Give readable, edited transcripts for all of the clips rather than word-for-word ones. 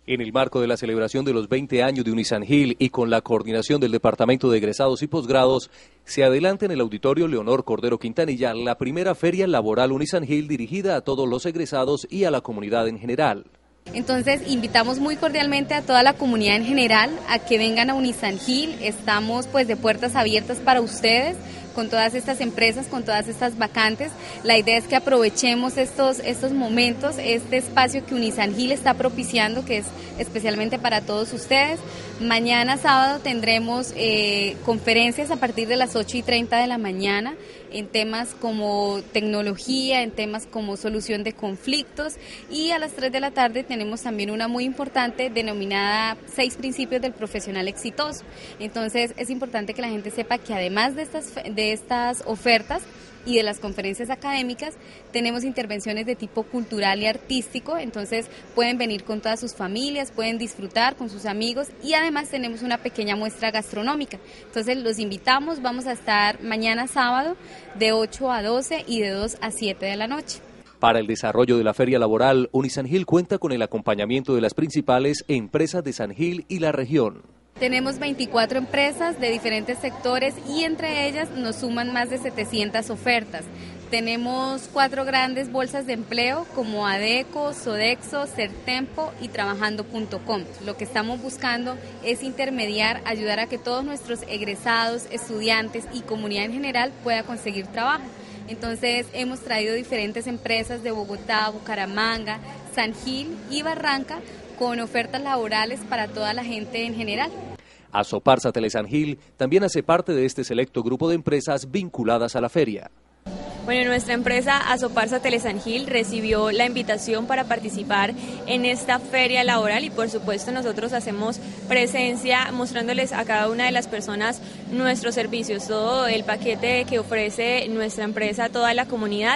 En el marco de la celebración de los 20 años de Unisan Hill y con la coordinación del Departamento de Egresados y Posgrados, se adelanta en el Auditorio Leonor Cordero Quintanilla la primera feria laboral Unisan Hill dirigida a todos los egresados y a la comunidad en general. Entonces invitamos muy cordialmente a toda la comunidad en general a que vengan a Unisan Hill. Estamos pues de puertas abiertas para ustedes con todas estas empresas, con todas estas vacantes. La idea es que aprovechemos estos momentos, este espacio que Unisan Hill está propiciando, que es especialmente para todos ustedes. Mañana sábado tendremos conferencias a partir de las 8:30 de la mañana en temas como tecnología, en temas como solución de conflictos, y a las 3 de la tarde tenemos también una muy importante denominada 6 principios del profesional exitoso. Entonces es importante que la gente sepa que además de estas ofertas y de las conferencias académicas, tenemos intervenciones de tipo cultural y artístico, entonces pueden venir con todas sus familias, pueden disfrutar con sus amigos, y además tenemos una pequeña muestra gastronómica. Entonces los invitamos, vamos a estar mañana sábado de 8 a 12 y de 2 a 7 de la noche. Para el desarrollo de la feria laboral, Unisan Hill cuenta con el acompañamiento de las principales empresas de San Gil y la región. Tenemos 24 empresas de diferentes sectores y entre ellas nos suman más de 700 ofertas. Tenemos 4 grandes bolsas de empleo como Adeco, Sodexo, Certempo y Trabajando.com. Lo que estamos buscando es intermediar, ayudar a que todos nuestros egresados, estudiantes y comunidad en general pueda conseguir trabajo. Entonces hemos traído diferentes empresas de Bogotá, Bucaramanga, San Gil y Barranca con ofertas laborales para toda la gente en general. Asoparsa Telesan Gil también hace parte de este selecto grupo de empresas vinculadas a la feria. Bueno, nuestra empresa Asoparsa Telesan Gil recibió la invitación para participar en esta feria laboral y por supuesto nosotros hacemos presencia mostrándoles a cada una de las personas nuestros servicios, todo el paquete que ofrece nuestra empresa a toda la comunidad,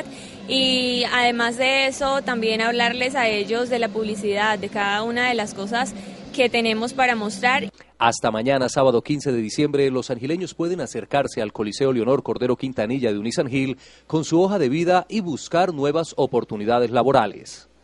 y además de eso también hablarles a ellos de la publicidad, de cada una de las cosas que tenemos para mostrar. Hasta mañana, sábado 15 de diciembre, los sangileños pueden acercarse al Coliseo Leonor Cordero Quintanilla de Unisan Hill con su hoja de vida y buscar nuevas oportunidades laborales.